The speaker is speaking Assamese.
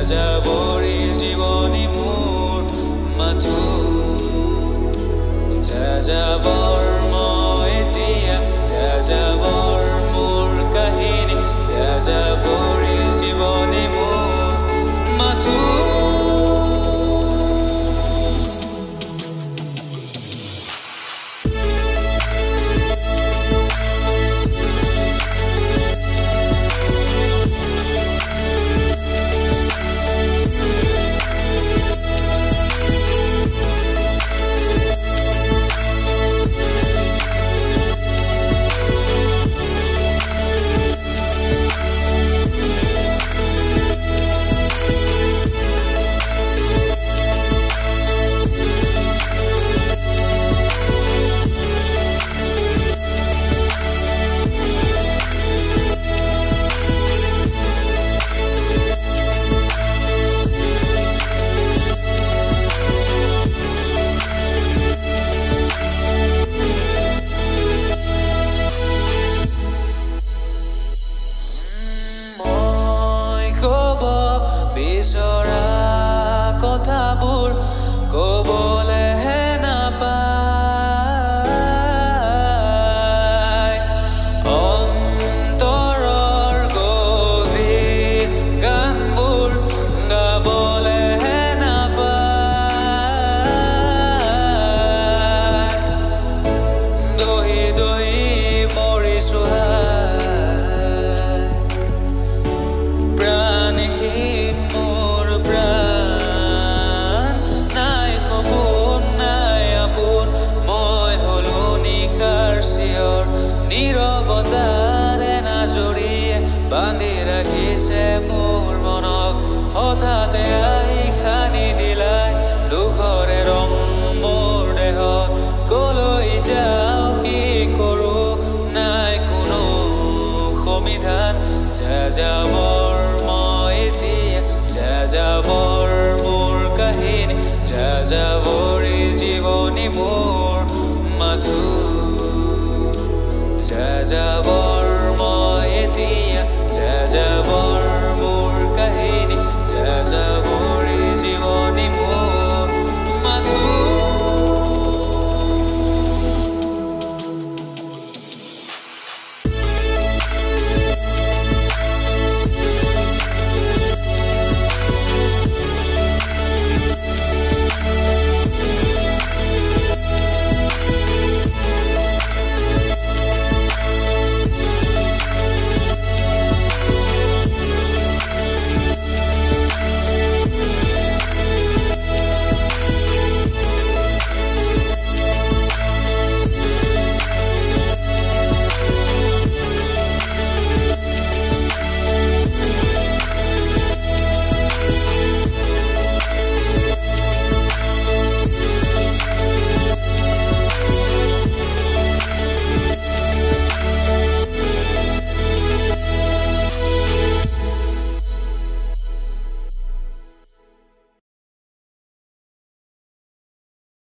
Jajabori jiboni mur mathu Jajabor moi etia Jajabor mur kahini Jajabori jiboni mur mathu Bisora kotabur kobole napai ontoror govir ganbur gabole napai dohi dohi morisuhai pranihin নীরবতাৰে নাজৰিয়ে বান্ধি ৰাখিছে মোৰ মনক হঠাতে আহি খানি দিলাই দুখৰে ৰং মোৰ দেহত কলৈ যাওঁ কি কৰোঁ নাই কোনো সমিধান যাযাবৰ মই এতিয়া যাযাবৰ মোৰ কাহিনী যাযাবৰী জীৱনী মোৰ মাথো Jajabor